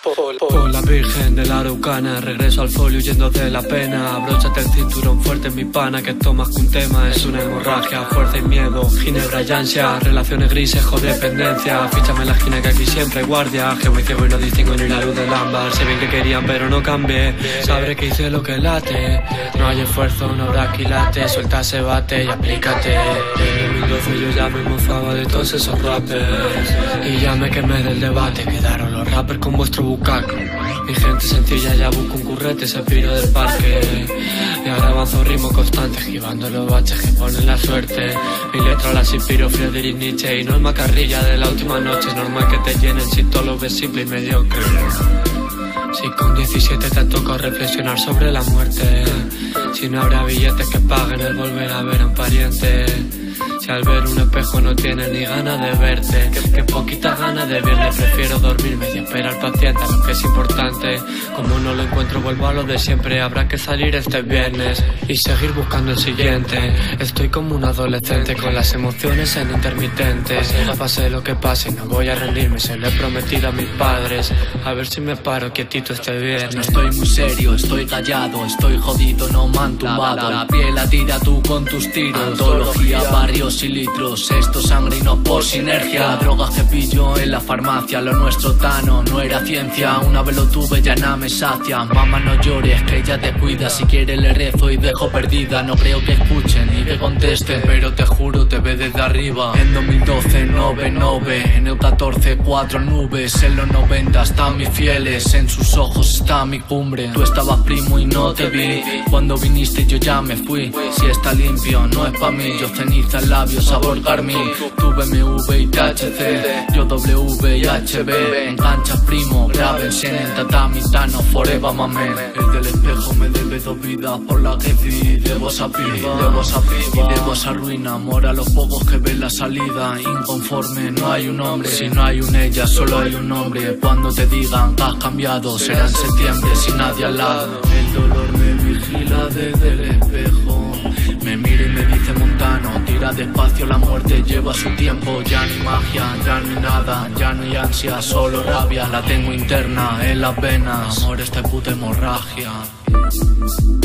Por la Virgen de la Araucana, regreso al folio huyendo de la pena. Abróchate el cinturón fuerte, mi pana, que esto más que un tema es una hemorragia. Fuerza y miedo, ginebra y ansia, relaciones grises, codependencia. Fíchame en la esquina que aquí siempre hay guardia. Que voy ciego y no distingo ni la luz del ámbar. Sé bien que querían pero no cambié, sabré que hice lo que late. No hay esfuerzo, no habrá quilate. Suelta ese bate y aplícate. En 2012 yo ya me mofaba de todos esos rappers y ya me quemé del debate. Quedaron los rappers con vuestro bucaco. Mi gente sencilla ya busca un currete, se piro del parque. Y ahora avanzo ritmo constante, esquivando los baches que ponen la suerte. Mi letra las inspiro Friedrich Nietzsche y no es macarrilla de la última noche. Es normal que te llenen si todo lo ves simple y mediocre. Si con 17 te tocó reflexionar sobre la muerte, si no habrá billetes que paguen el volver a ver a un pariente. Si al ver un espejo no tienes ni ganas de verte, que poquitas ganas de verle. Prefiero dormirme y esperar paciente a lo que es importante. Como no lo encuentro vuelvo a lo de siempre. Habrá que salir este viernes y seguir buscando el siguiente. Estoy como un adolescente con las emociones en intermitentes. Pase lo que pase no voy a rendirme, se lo he prometido a mis padres. A ver si me paro quietito este viernes. No estoy muy serio, estoy callado, estoy jodido, no me han tumbado. La piel la tira tú con tus tiros. Antología, barrios y litros, esto sangre y no por sinergia. La droga que pillo en la farmacia, lo nuestro tano, no era ciencia. Una vez lo tuve, ya nada me sacia. Mamá no llores, que ella te cuida. Si quiere le rezo y dejo perdida. No creo que escuchen ni que contesten, pero te juro te ve desde arriba. En 2012, 9-9, en el 14, 4 nubes. En los 90 están mis fieles, en sus ojos está mi cumbre. Tú estabas primo y no te vi, cuando viniste yo ya me fui. Si está limpio no es pa' mí, yo ceniza en labios, sabor carmín. Tu BMW y THC, yo W y HB. En canchas primo, grábense en el tatami, Tano, forever mamen. El del espejo me debe 2 vidas por la que di. Debo esa piba, y debo esa ruina. Amor a los pocos que ven la salida. Inconforme, no hay un hombre. Si no hay un ella, solo hay un hombre. Cuando te digan que has cambiado, será en septiembre sin nadie al lado. El dolor me vigila desde el espejo. Me mira y me dice Montano, tira despacio, la muerte lleva su tiempo. Ya no hay magia, ya no hay nada, ya no hay ansia, solo rabia. La tengo interna en las venas, amor, esta puta hemorragia.